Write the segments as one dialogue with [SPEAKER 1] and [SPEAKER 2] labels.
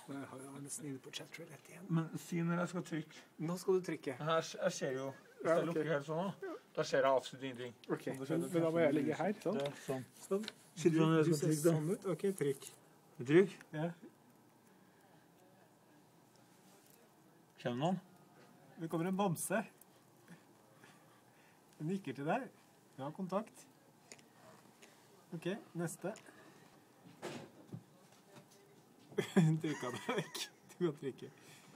[SPEAKER 1] Jeg har jo nesten inne på chatroulette igjen.
[SPEAKER 2] Men si når jeg skal trykke.
[SPEAKER 1] Nå skal du trykke.
[SPEAKER 2] Her, jeg ser jo, hvis jeg lukker helt sånn da ser jeg absolutt ingenting.
[SPEAKER 1] Ok, men da må jeg ligge her, sånn.
[SPEAKER 2] Sånn.
[SPEAKER 1] Sånn.
[SPEAKER 2] Sitter du når jeg
[SPEAKER 1] Du
[SPEAKER 2] skal
[SPEAKER 1] ser
[SPEAKER 2] trykke da?
[SPEAKER 1] sånn ut. Ok, trykk.
[SPEAKER 2] Trykk?
[SPEAKER 1] Ja.
[SPEAKER 2] Kjenner noen?
[SPEAKER 1] Det kommer en bamse. Den nikker til deg. Du har kontakt. Ok, neste. Trykka det vekk. Du kan trykke.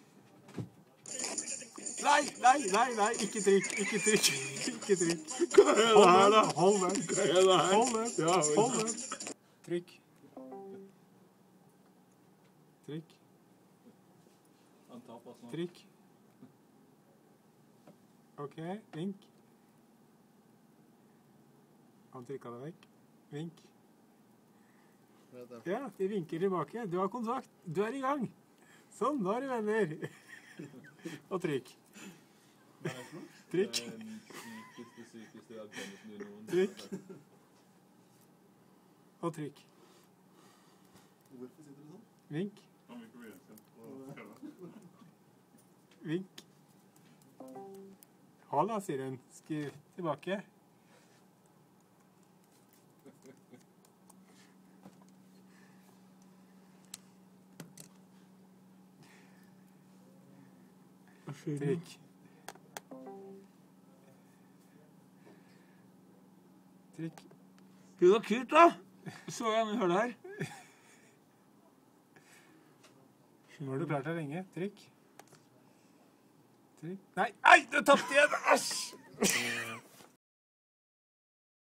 [SPEAKER 1] Nei, ikke trykk, ikke trykk, ikke trykk.
[SPEAKER 2] Hva er det her da?
[SPEAKER 1] Hold den.
[SPEAKER 2] Hva er det her?
[SPEAKER 1] Hold den.
[SPEAKER 2] Ja,
[SPEAKER 1] Hold den. Trykk. Trykk. Trykk. Ok, vink. Han trykket det vekk. Vink. Ja, de vinker tilbake. Du har kontakt. Du er i gang. Sånn, da er du venner. Og trykk. Trykk. Trykk. Og trykk. Vink. Vink. Hala, sier hun. Skriv tilbake. Trykk. Trykk.
[SPEAKER 2] Det var kult da. Så jeg nå hører det her.
[SPEAKER 1] Nå har du klart deg lenge. Trykk. Trykk. Nei, du tappte igjen! Æsj!